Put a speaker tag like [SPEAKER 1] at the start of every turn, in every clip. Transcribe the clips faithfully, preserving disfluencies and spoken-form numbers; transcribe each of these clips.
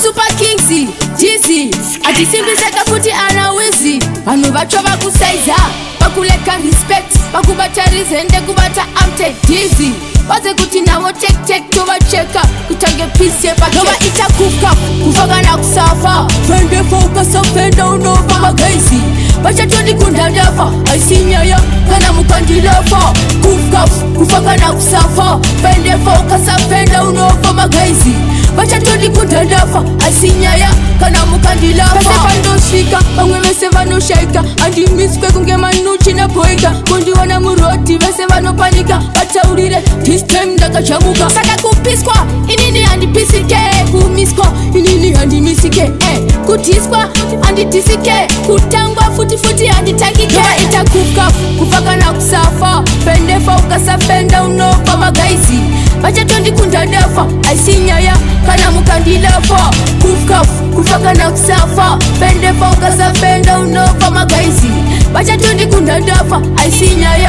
[SPEAKER 1] Super Kings, Jizzy, atisimbiseka futi ana wizi. Vanhu vacho vakusaiza, vakuleka respect, vakubata rizende kubata amte dizzy. Waze kuti navo tek tek tovacheka, kutange peace yepa nova itakuka, kufaka na kusafa. Fende focus fenda unova magaisi. Bacha toni kundadafa, aisinyaya, kana mukandilafa. Kufka, kufaka na kusafa. Fende focus fenda unova magaisi. Bacha toni kundadafa, aisinyaya, kana mukandilafa. Pese pando shika, bangwe mese vano shaika. Andi miskwe kunge manuchi na poika. Kundi wana muroti, vese vano panika. Bacha urire, this time ndaka chamuka. Saka kupiskwa, inini andi pisike. Kumiskwa, inini andi misike. Eh, kutiskwa, andi tisike. Kutangwa futi futi andi takike. Nova itakuka, kufaka na kusafa. Pende focus fenda unova magaisi. Bacha tondi kundadafa, aisinyaya, kana mukandilafa. Kufka, kufaka na kusafa. Pende focus fenda unova magaisi. Bacha tondi kundadafa, aisinyaya.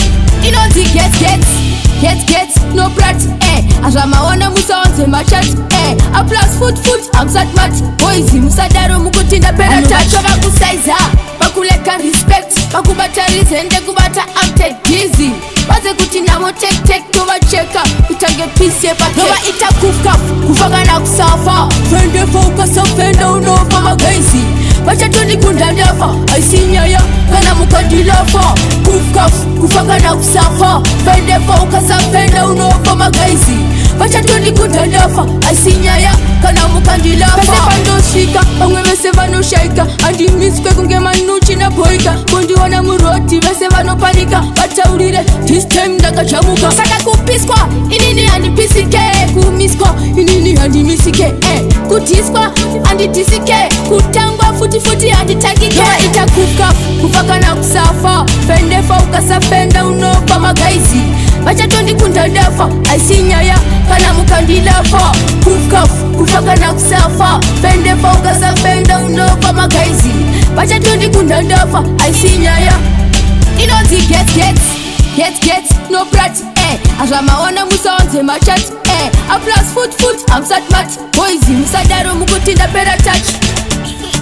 [SPEAKER 1] Inoti get get get get no brat eh azama wana musaonze machat eh a plus foot foot I'm sad mat boys musadaro mukutinda pera tacho vakusaiza vakuleka respect vakubata rizende kubata amte dizzy baze kuti navo tek tek tovacheka kutange peace yepa nova itakuka kufaka na kusafa fende focus fenda unova magaisi bacha toni kundadafa aisinyaya kana mukandilafa kufka kufaka na kusafa fende focus fenda unova magaisi bacha toni kundadafa aisinyaya kana mukandilafa pese pando shika bangwe mese vano shaika andi miskwe kunge manuchi na poika kundi wana muroti vese vano panika bacha urire this time ndaka chamuka saka kupiskwa inini andi pisike kumiskwa inini andi misike eh kutiskwa andi tisike kutangwa futi futi andi takike nova itakuka kufaka na kusafa fende focus fenda unova magaisi bacha tondi kundadafa aisinyaya kana mukandilafa kufka kufaka na kusafa fende focus fenda unova magaisi bacha tondi kundadafa aisinyaya inoti get get get get no brat eh azama wana musaonze machat eh a plus foot foot I'm sad mat boys musadaro mukutinda pera touch.